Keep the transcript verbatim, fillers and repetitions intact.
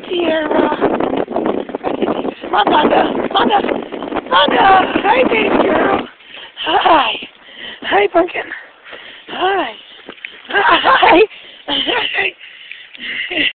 Teaara. Come on, Fonda. Fonda. Fonda. Hi, baby girl. Hi. Hi, pumpkin. Hi. Hi. Hi.